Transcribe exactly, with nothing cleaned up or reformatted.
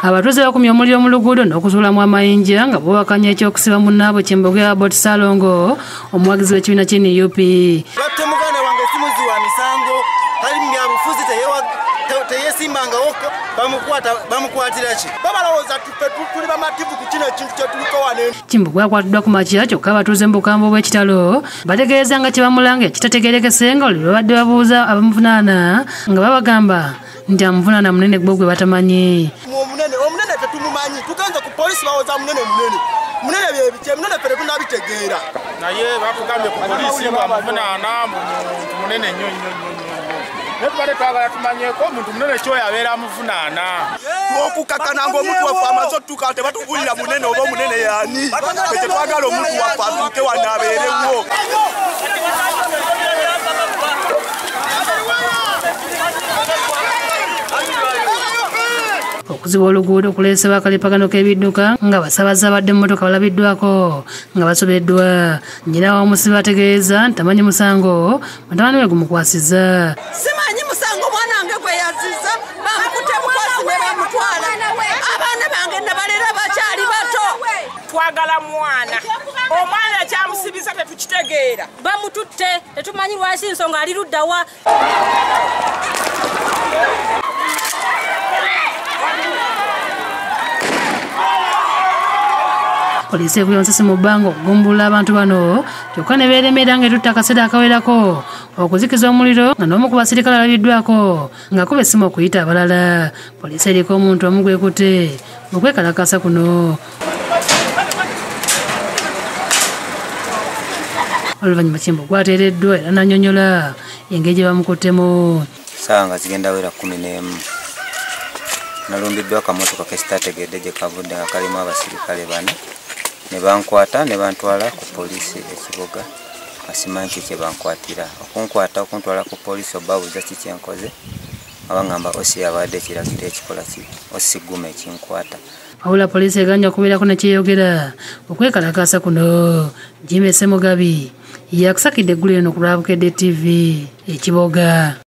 Abatuuze bakumye omuliro mu luguudo n'okuzuulamu amayinja nga bubakanya ekyokusiba munnaabwe Kimbogwe Abatuuze Salongo omuwagizi w'ekibiina ky'N U P. Batte muganda wange simuzi wa misango kali mu byabufuzi teyesimbanga wokko bamukwata bamukwatira ki babalowooza tuli bamativu ku kino ekintu kyetuliko wano. Kimbogwe akwatiddwa ku makya kyokka abatuuze mu bukambwe bw'ekitalo bategeeza nga kibamulanga ekitategeerekese nga oli babadde babuuza abamuvunaana nga babagamba nti amuvunaana munene gwe gwe batamanyi. Omunene omunene tetumumanyi tugenze ku polisi bawooza munene munene munene byebiki munene fere tunabitegeera naye batugambye ku polisi bamuvunaana munene nnyo nnyo nnyo naye tubadde twagala tumanyeko omuntu munene kyoyo abeera amuvunaana okukakana ng'omuntu waffe amaze otuuka tebatugulira munene oba omunene yaani tetwagala omuntu waffe atuuke wano abeerewo. Okuziba oluguudo kuleese bakalipagano k'ebidduka nga basaabaza badde mu mmotoka balabiddwako nga basobeddwa. Nnyina w'omusibe ategeeza nti tamanyi musango mutabani we gumukwasizza. Simanyi musango mwana wange gwe yazizza bamukutte mukwasi ne bamutwala. Abaana bange nabalera bakyali bato. Twagala mwana omwana kyamusibiza tetukitegeera bamututte tetumanyi lwaki nsonga ali luddawa. Poliisi ekuyonsese mu bbanga okugumbulula abantu bano kyokka ne beeremera nga etutta akaseera akawerako okuzikiza omuliro nga n'omu ku basirikale alabiddwako ng'akuba essimu okuyita abalala. Poliisi eriko omuntu omu gwekutte mu kwekalakaasa kuno. Oluvannyuma Kimbogwe ateereddwa era n'annyonnyola engeri gye bamukuttemu. Ssaawa nga zigenda wera kkumi n'emu nalumbiddwa akamotoka kesitaategedde gye kavudde nga kalimu abasirikale bana ne bankwata ne bantwala ku poliisi ekibuga asimanyi ki kye bankwatira. Okunkwata okuntwala ku poliisi obabuuza ki kyenkoze abangamba osi yabadde ekiragiro ekikola ki osi gguma ekinkwata. Wabula poliisi eganya okubeerako ne kyeyogera okwekalakaasa kuno. Jimmy Ssemugabi yakusakidde eggulu lino ku lwa Bukedde T V ekiboga.